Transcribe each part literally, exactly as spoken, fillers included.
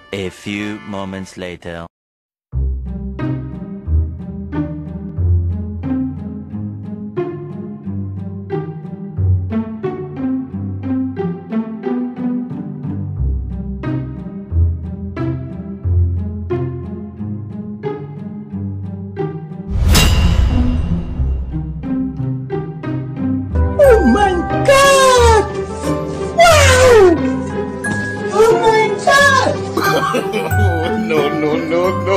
A few moments later. Oh my God! Wow! Oh my God! No, no, no, no.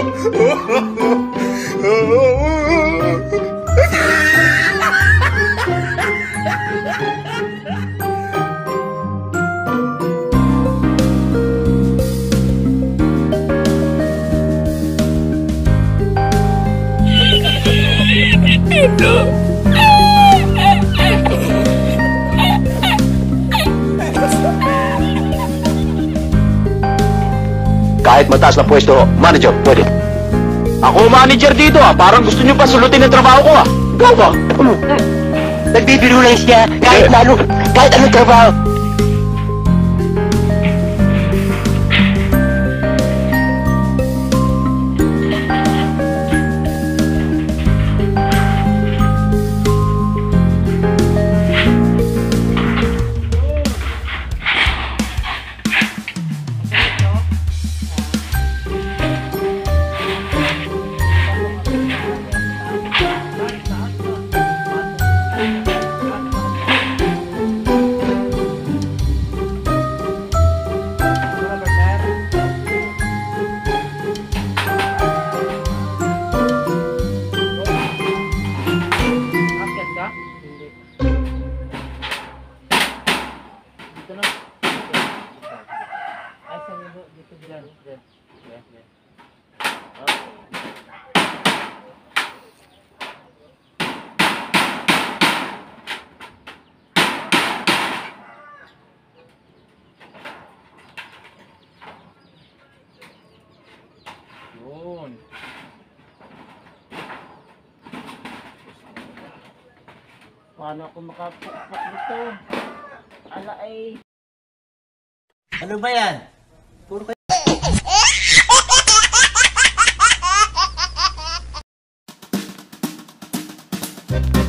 Kahit mataas na pwesto, manager, pwede. Ako manager dito ah, parang gusto nyo pa sulutin ang trabaho ko ah. Ikaw ba? Ano? Nagbibiro lang siya, kahit na ano, kahit anong trabaho. Yun. Paano ako makapukpok nito? Ala ay... Ano ba yan? Puro kayo. No,